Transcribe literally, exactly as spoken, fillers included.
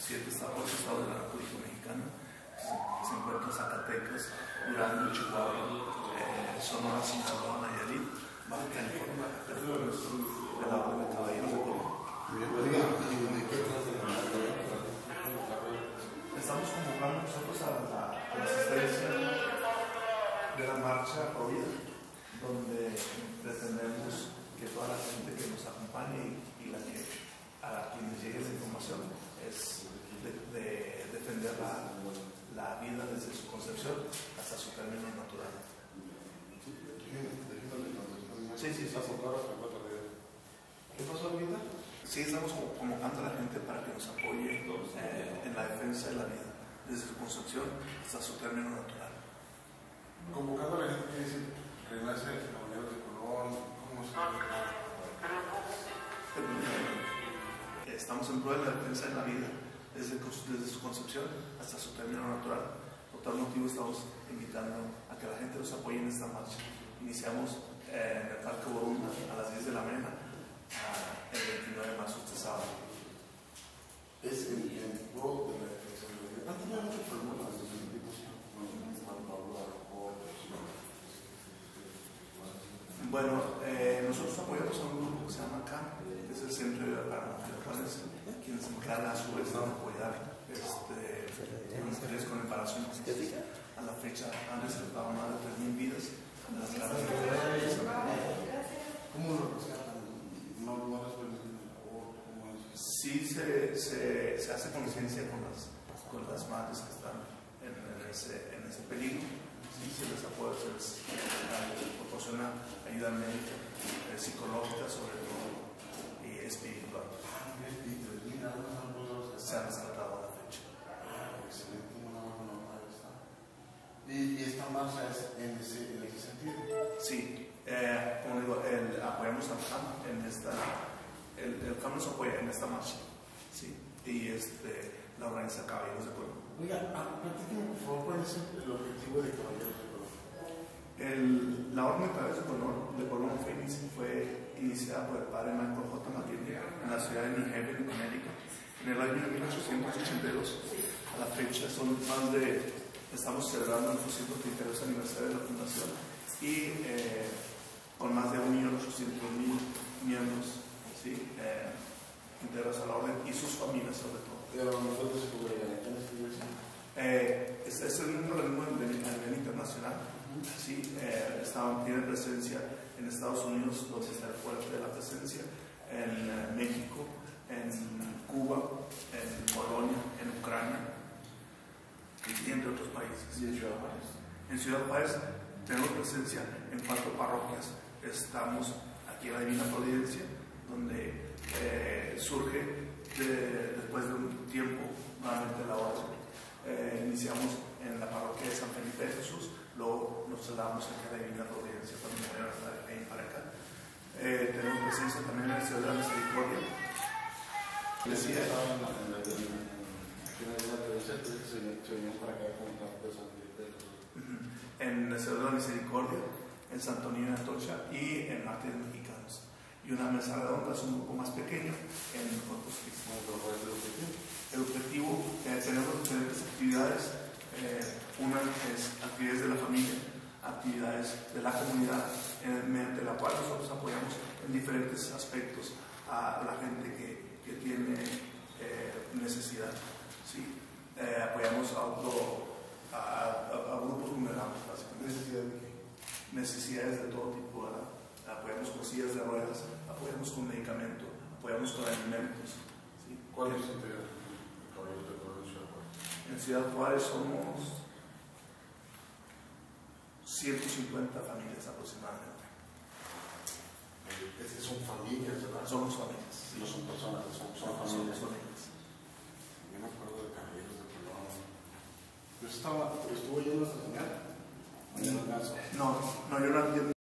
siete estados, ocho estados de la República Mexicana. Se, se encuentran Zacatecas, Durango, Chihuahua, eh, Sonora, Sinaloa, Nayarit, Baja California, de la Orden de Caballeros de Colombia. Estamos convocando nosotros a la, a la asistencia de la marcha Pro Vida, donde pretendemos que toda la gente que nos acompañe y la que, a quienes llegue la información es de, de defender la, la vida desde su concepción hasta su término natural. Sí, sí, sí. sí. ¿Qué pasó ahorita? Sí, estamos convocando a la gente para que nos apoye eh, en la defensa de la vida, desde su concepción hasta su término natural. Convocando a la gente que dice renace el Caballero de Colón, ¿cómo se llama? Estamos en pro de la defensa de la vida, desde, desde su concepción hasta su término natural. Por tal motivo estamos invitando a que la gente nos apoye en esta marcha. Iniciamos eh, en el Parque Borunda a las diez de la mañana, uh, el veintinueve de marzo, este sábado. Es el pro de la defensa de la vida. ¿Han tenido muchos problemas con estos tipos? Bueno, eh, nosotros apoyamos a un grupo que se llama C A M, que es el Centro de Ayuda para Mujeres, quien se encarga a su vez de apoyar este, mujeres con embarazo inexistente. A la fecha han rescatado más de tres mil vidas en las garras de mujeres. ¿Cómo lo rescatan? ¿No lo resuelven? Sí, se, se, se hace conciencia con las, con las madres que están en, en, ese, en ese peligro. Sí, se les apoya, se les eh, proporciona ayuda médica, eh, psicológica sobre todo, y espiritual. Se han rescatado a la fecha. Excelente, una buena nota esta. ¿Y, y esta marcha es en ese, en ese sentido? Sí, eh, como digo, el, apoyamos al C A M en esta, el, el C A M nos apoya en esta marcha, sí, y este, la organiza Caballeros de Colón. Oiga, platíqueme por favor, ¿cuál es el objetivo de Caballeros de Colón? El, la Orden de Caballeros de Colón, de Colón Phoenix, fue iniciada por el padre Michael J. McKinley en la ciudad de New Haven, en Connecticut, en el año mil ochocientos ochenta y dos. A la fecha son más de, estamos celebrando nuestro ciento treinta y dos aniversario de la fundación y eh, con más de un millón ochocientos mil miembros, ¿sí? eh, integros a la orden y sus familias sobre todo. Pero nosotros se cubrirán en esta iglesia. Eh, este es un organismo a nivel internacional. Sí, eh, está, tiene presencia en Estados Unidos, donde está el fuerte de la presencia, en eh, México, en Cuba, en Polonia, en Ucrania y entre otros países. ¿Y en Ciudad Juárez? En Ciudad Juárez tenemos presencia en cuatro parroquias. Estamos aquí en la Divina Providencia, donde eh, surge de, después de un tiempo nuevamente la orden. Eh, iniciamos en la parroquia de San Felipe de Jesús, luego nos trasladamos aquí a la Divina Providencia cuando me voy a ir para acá. Eh, tenemos presencia también en el Ciudad de la Misericordia. Decía, en el Ciudad de la Misericordia, en Santo Niño de Atocha y en Mártires Mexicanos. Y una mesa redonda es un grupo más pequeño en Corpus Christi. El objetivo, eh, tenemos diferentes actividades. Eh, una es actividades de la familia, actividades de la comunidad, eh, mediante la cual nosotros apoyamos en diferentes aspectos a la gente que, que tiene eh, necesidad. ¿Sí? Eh, apoyamos a, otro, a, a, a grupos vulnerables, básicamente. ¿Necesidad de qué? Necesidades de todo tipo, ¿verdad? Apoyamos con sillas de ruedas, apoyamos con medicamento, apoyamos con alimentos. ¿Sí? ¿Cuál es el interior? En Ciudad Juárez somos ciento cincuenta familias aproximadamente. Estas son familias, ¿verdad? Somos familias. Sí. No son personas, son, son No, familias. somos familias. Yo me acuerdo de Caballeros de Colón. Yo estaba, estuvo yendo a esta señal. No, no, yo no entiendo.